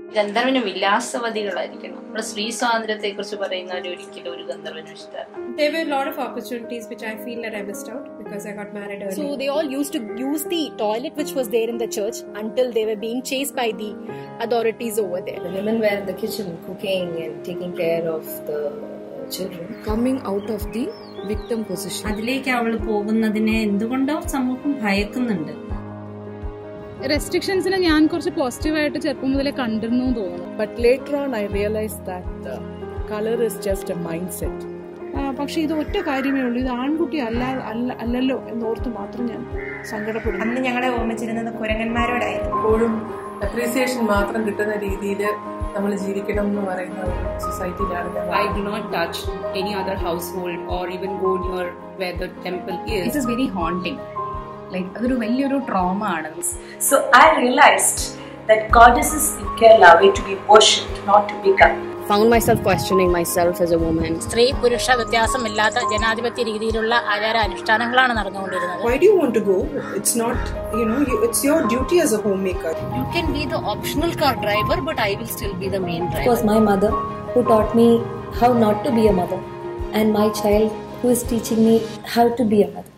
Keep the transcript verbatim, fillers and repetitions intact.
ഗന്ധർവന് വിലാസവതികളായിരിക്കണം. നമ്മുടെ സ്ത്രീ സ്വാതന്ത്ര്യത്തെ കുറിച്ച് പറയുന്നവർ ഒരിക്കലും ഒരു ഗന്ധർവനും ഇഷ്ടമല്ല. There were a lot of opportunities which I feel that I missed out because I got married early. So they all used to use the toilet which was there in the church until they were being chased by the authorities over there. The women were in the kitchen cooking and taking care of the children. Coming out of the victim position. അതിലേക്ക് അവൾ പോകുന്നതിനെ എന്തുകൊണ്ടോ സമൂഹം ഭയക്കുന്നുണ്ട്. റെസ്ട്രിക്ഷൻസിനെ ഞാൻ കുറച്ച് പോസിറ്റീവായിട്ട് ചെറുപ്പം മുതലേ കണ്ടിരുന്നു തോന്നുന്നു. But later on I realized that uh, color is just a mindset. പക്ഷെ ഇത് ഒറ്റ കാര്യമേ ഉള്ളൂ, ഇത് ആൺകുട്ടി അല്ല അല്ലല്ലോ എന്നോർത്ത് മാത്രം ഞാൻ സങ്കടപ്പെടുന്നു. അന്ന് ഞങ്ങളെ ഓർമ്മിച്ചിരുന്നത് കുരങ്ങന്മാരോടായിരുന്നു. എപ്പോഴും അപ്രീസിയേഷൻ മാത്രം കിട്ടുന്ന രീതിയിൽ നമ്മൾ ജീവിക്കണം എന്ന് പറയുന്ന സൊസൈറ്റിയിലാണ്. I do not touch any other household or even go near where the temple is. It is very haunting. Like അതൊരു വലിയൊരു ട്രോമ ആണ്. So I realized that goddesses in Kerala were to be worshipped, not to become. Found myself questioning myself as a woman. സ്ത്രീ പുരുഷ വ്യത്യാസമില്ലാത്ത ജനാധിപത്യ രീതിയിലുള്ള ആചാര അനുഷ്ഠാനങ്ങളാണ് നടന്നുകൊണ്ടിരുന്നത്. Why do you want to go? It's not, you know, you, it's your duty as a homemaker. You can be the optional car driver, but I will still be the main driver. It was my mother who taught me how not to be a mother, and my child who is teaching me how to be a mother.